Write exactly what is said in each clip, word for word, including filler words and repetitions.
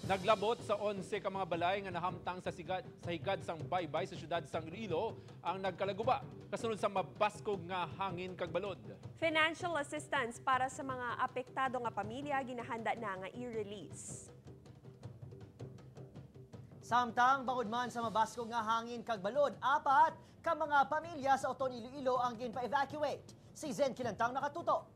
Naglabot sa onse ka mga balay nga nahamtang sa sigad sa higad sang baybay sa syudad sang Iloilo ang nagkalaguba kasunod sa mabaskog nga hangin kag balod. Financial assistance para sa mga apektado nga pamilya ginahanda na nga i-release. Samtang bangod man sa mabaskog nga hangin kag balod, apat ka mga pamilya sa Oton Iloilo ang ginpa-evacuate. Si Zen Kilantang nakatutok.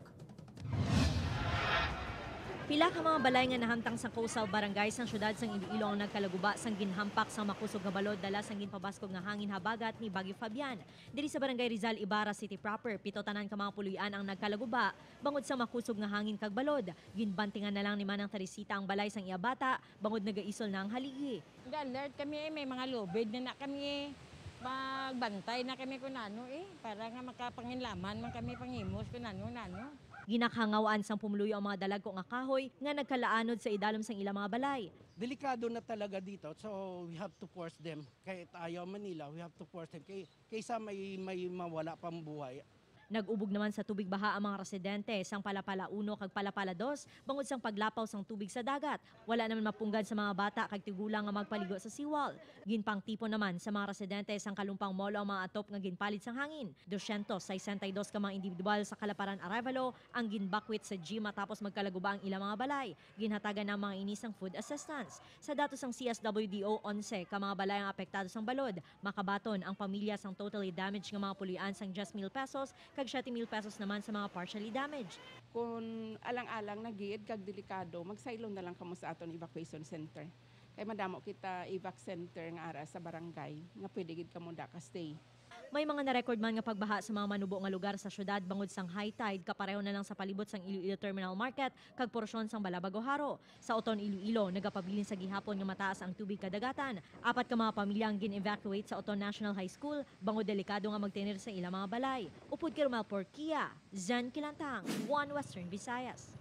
Pila ka mga balay nga nahamtang sa coastal barangay sang syudad sang Iloilo ang nagkalaguba sang ginhampak sa makusog nga balod dala sang ginpabaskog nga hangin habagat ni Bagyo Fabian. Diri sa barangay Rizal Ibarra City proper, pito tanan ka mga puluyan ang nagkalaguba bangod sa makusog nga hangin kag balod. Ginbantingan na lang ni Manang Teresita ang balay sang Iabata bangod nagaisol na ang haligi. Alert kami eh, may mga lubid na na kami eh. Magbantay na kami kung ano eh, para nga makapanginlaman man kami pangimos kung ano, ano. Ginakhangawaan sang pumuluyo ang mga dalagko nga kahoy nga nagkalaanod sa idalom sang ilang mga balay. Delikado na talaga dito, so we have to force them. Kahit ayaw Manila, we have to force them. Kay, kaysa may, may mawala pang buhay. Nag-ubog naman sa tubig baha ang mga residente sang Palapala uno kag Palapala dos bangod sang paglapaw sang tubig sa dagat. Wala naman mapunggad sa mga bata kag tigulang nga magpaligo sa seawall. Ginpang tipo naman sa mga residente sang Kalumpang Molo ang mga atop nga ginpalit sang hangin. two hundred sixty-two ka mga individual sa Kalaparan Arevalo ang ginbakwit sa G matapos magkalaguba ang ilang mga balay. Ginhatagan ng mga inisang food assistance. Sa datos sang C S W D O, eleven ka mga balay ang apektado sang balod. Makabaton ang pamilya sang totally damaged nga mga puluyan sang ten mil pesos kag seven mil pesos naman sa mga partially damaged. Kung alang-alang nagiid kag delikado, magsaylon na lang kamo sa aton evacuation center. Kay madamo kita evac center nga ara sa barangay nga pwede gid kamo da ka stay. May mga na-record man nga pagbaha sa mga manubo nga lugar sa syudad bangod sang high tide kapareho na lang sa palibot sang Iloilo Terminal Market kag porsyon sang Balabago Haro. Sa Oton Iloilo nagapabilin sa gihapon nga mataas ang tubig kadagatan. Apat ka mga pamilya ang gin-evacuate sa Oton National High School bangod delikado nga magtinir sa ilang mga balay. Upod kay Romel Porquia, Zen Kilantang, One Western Visayas.